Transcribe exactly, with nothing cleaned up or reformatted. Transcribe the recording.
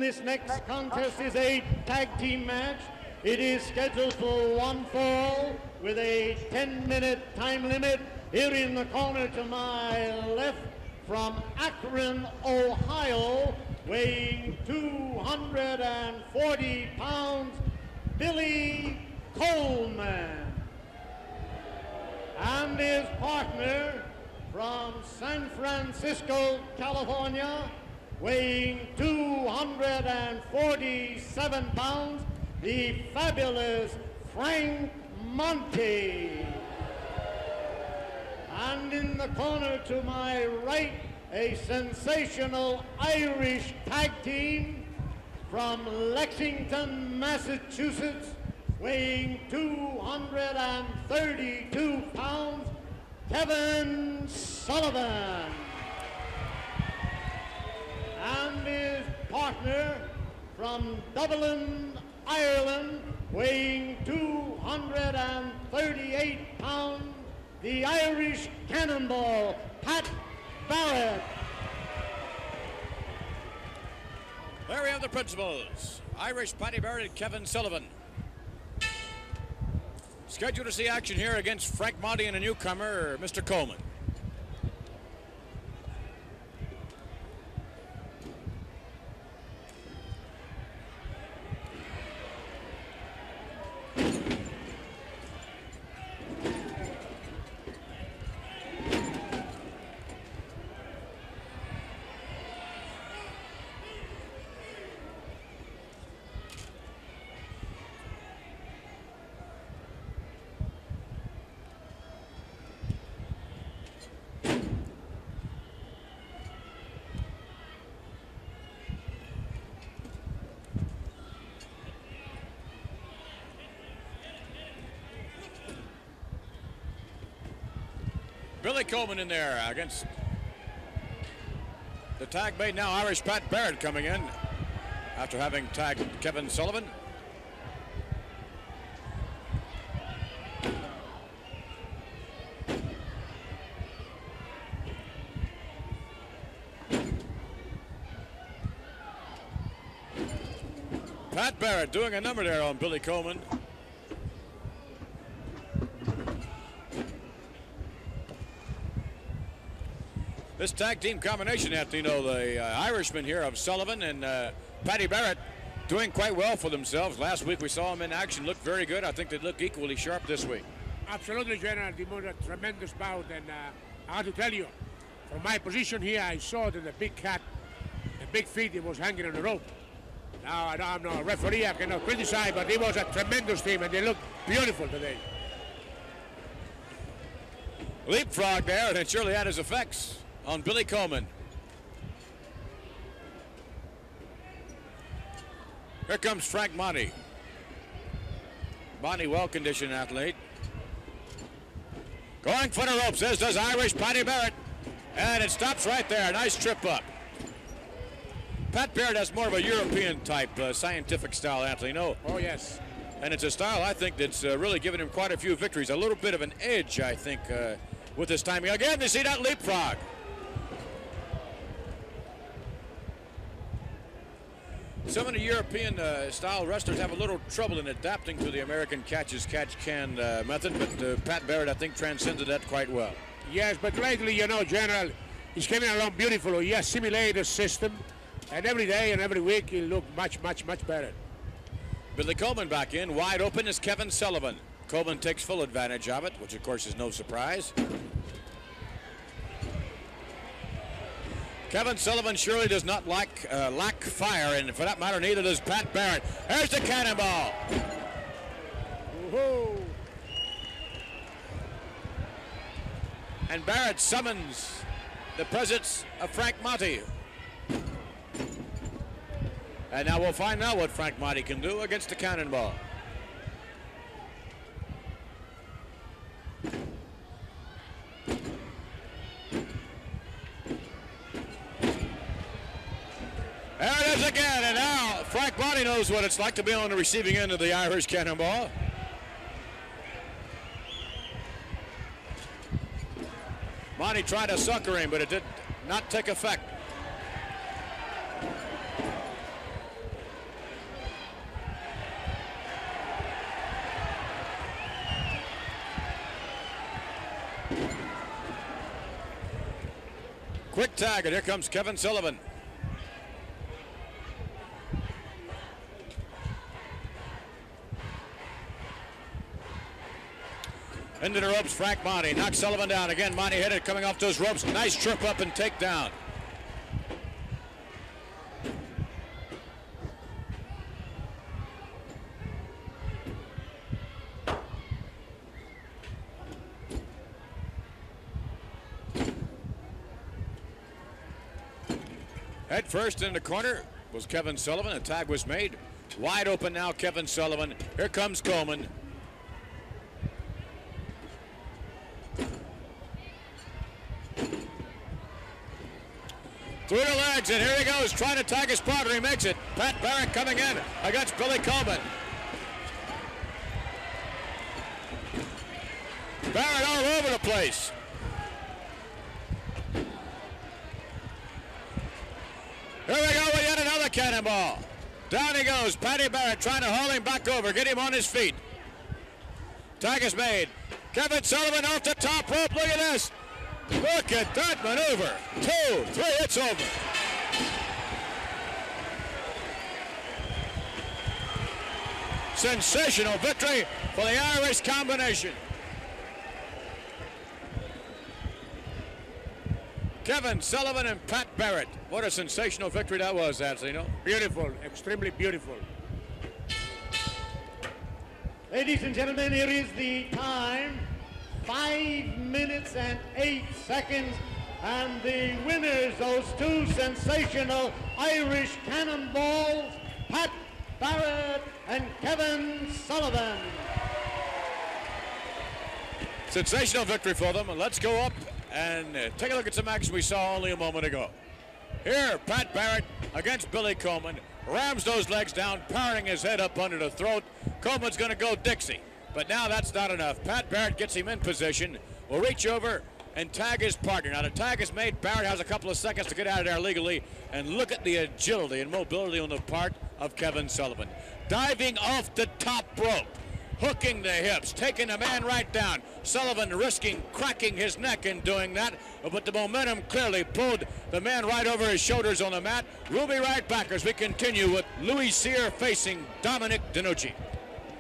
this next contest is a tag team match. It is scheduled for one fall with a ten minute time limit. Here in the corner to my left, from Akron, Ohio, weighing two hundred forty pounds, Billy Coleman. And his partner from San Francisco, California, weighing two hundred forty-seven pounds, the fabulous Frank Monte. And in the corner to my right, a sensational Irish tag team from Lexington, Massachusetts, weighing two hundred thirty-two pounds, Kevin Sullivan. And his partner from Dublin, Ireland, weighing two hundred thirty-eight pounds, the Irish Cannonball, Pat Barrett. There we have the principals, Irish Patty Barrett and Kevin Sullivan. Scheduled to see action here against Frank Monte and a newcomer, Mister Coleman. Billy Coleman in there against the tag mate now, Irish Pat Barrett, coming in after having tagged Kevin Sullivan. Pat Barrett doing a number there on Billy Coleman. This tag team combination, Anthony, you know, the uh, Irishman here of Sullivan and uh, Patty Barrett doing quite well for themselves. Last week we saw them in action, looked very good. I think they look equally sharp this week. Absolutely, General. They moved a tremendous bout, and uh, I have to tell you, from my position here, I saw that the big cat, the big feet, it was hanging on the rope. Now, I know I'm not a referee, I cannot criticize, but it was a tremendous team, and they look beautiful today. Leapfrog there, and it surely had his effects on Billy Coleman. Here comes Frank Monte. Monte, well-conditioned athlete. Going for the ropes, as does Irish Patty Barrett. And it stops right there, nice trip up. Pat Barrett has more of a European type, uh, scientific style, Anthony, no? Oh, yes. And it's a style, I think, that's uh, really given him quite a few victories. A little bit of an edge, I think, uh, with his timing. Again, you see that leapfrog. Some of the European uh, style wrestlers have a little trouble in adapting to the American catch-as-catch-can uh, method, but uh, Pat Barrett, I think, transcended that quite well. Yes, but lately, you know, General, he's coming along beautifully. He assimilated the system, and every day and every week he'll look much, much, much better. Billy Coleman back in. Wide open is Kevin Sullivan. Coleman takes full advantage of it, which, of course, is no surprise. Kevin Sullivan surely does not like uh, lack fire, and for that matter, neither does Pat Barrett. There's the cannonball. Woohoo! And Barrett summons the presence of Frank Monte. And now we'll find out what Frank Monte can do against the cannonball. There it is again, and now Frank Monte knows what it's like to be on the receiving end of the Irish cannonball. Monte tried to sucker him, but it did not take effect. Quick tag, and here comes Kevin Sullivan. Into the ropes, Frank Monty knocks Sullivan down. Again, Monty hit it, coming off those ropes. Nice trip up and takedown. Head first in the corner was Kevin Sullivan. A tag was made. Wide open now, Kevin Sullivan. Here comes Coleman. Through the legs, and here he goes, trying to tag his partner. He makes it. Pat Barrett coming in against Billy Coleman. Barrett all over the place. Here we go with yet another cannonball. Down he goes. Patty Barrett trying to haul him back over, get him on his feet. Tag is made. Kevin Sullivan off the top rope. Look at this. Look at that maneuver. Two, three, it's over. Sensational victory for the Irish combination. Kevin Sullivan and Pat Barrett. What a sensational victory that was, Anselino. Beautiful, extremely beautiful. Ladies and gentlemen, here is the time. Five minutes and eight seconds. And the winners, those two sensational Irish cannonballs, Pat Barrett and Kevin Sullivan. Sensational victory for them. And let's go up and uh, take a look at some action we saw only a moment ago. Here, Pat Barrett against Billy Coleman. Rams those legs down, powering his head up under the throat. Coleman's going to go Dixie. But now that's not enough. Pat Barrett gets him in position. Will reach over and tag his partner. Now the tag is made. Barrett has a couple of seconds to get out of there legally. And look at the agility and mobility on the part of Kevin Sullivan. Diving off the top rope. Hooking the hips, taking the man right down. Sullivan risking cracking his neck in doing that, but the momentum clearly pulled the man right over his shoulders on the mat. We'll be right back as we continue with Louis Cyr facing Dominic DeNucci.